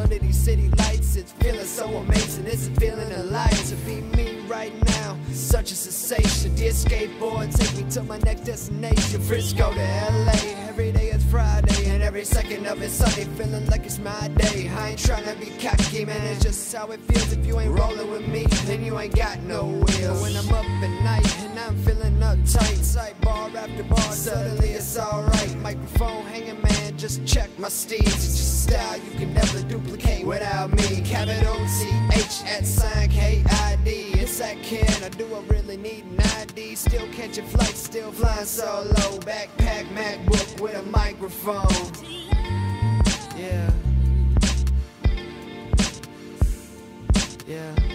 under these city lights. It's feeling so amazing, it's a feeling alive to be me right now. Such a sensation. Dear skateboard, take me to my next destination. Frisco to LA. Every day is Friday and every second of it's Sunday. Feeling like it's my day. I ain't trying to be cocky, man, it's just how it feels. If you ain't rolling with me, then you ain't got no wheels. When I'm up at night and I'm feeling uptight, sight bar after bar, suddenly it's alright. Microphone hanging, man, just check my steeds. It's just a style you can never duplicate without me. Capital TH at sign KID. It's that can, or do I really need an ID? Still catching flights, still flying solo. Backpack, MacBook with a microphone. Yeah. Yeah.